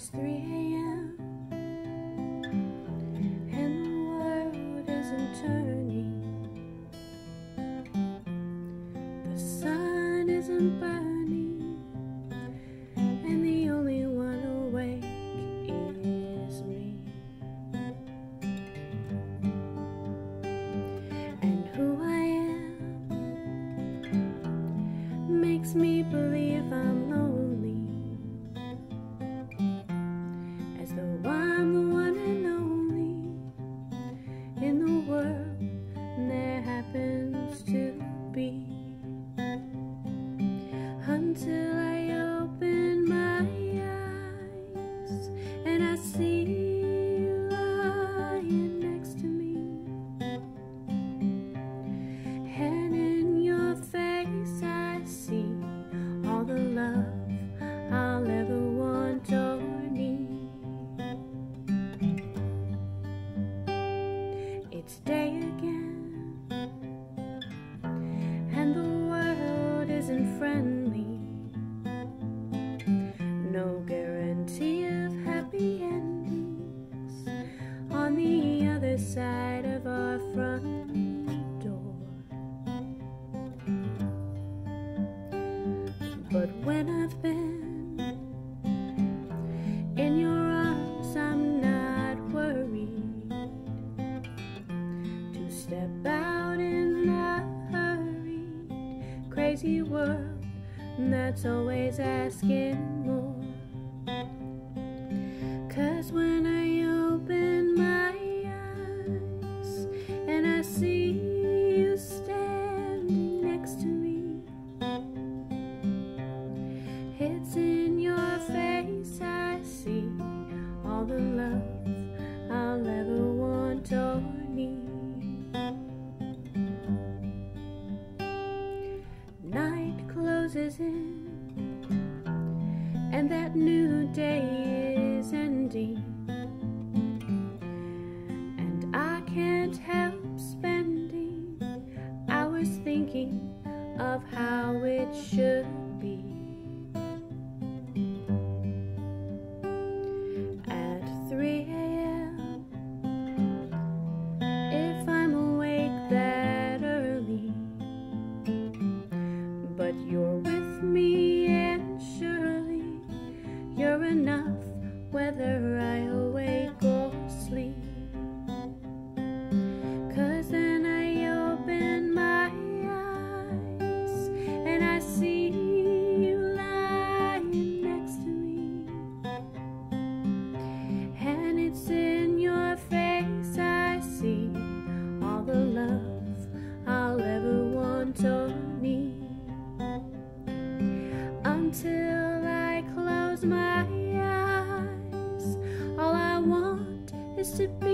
3 a.m. and the world isn't turning. The sun isn't burning, and the only one awake is me. And who I am makes me believe I'm lonely, as though I'm the one and only in the world there happens to be. Until I open my eyes and I see you lying next to me, and in your face I see all the love I'll ever want or need. It's day again, and the world isn't friendly. No guarantee of happy endings on the other side of our front door. But when I've been in your arms, I'm not worried to step out in the hurried, crazy world that's always asking more. 'Cause when I open my eyes and I see you standing next to me, it's in your face I see all the love I'll ever want or need. Night closes in, and that new day is ending, and I can't help spending hours thinking of how it should be. At 3 a.m., if I'm awake that early, but you're with me, and surely you're enough whether I awake or sleep. 'Cause then I open my eyes and I see you lying next to me, and it's in your face I see all the love I'll ever want or need. Until I close my eyes, all I want is to be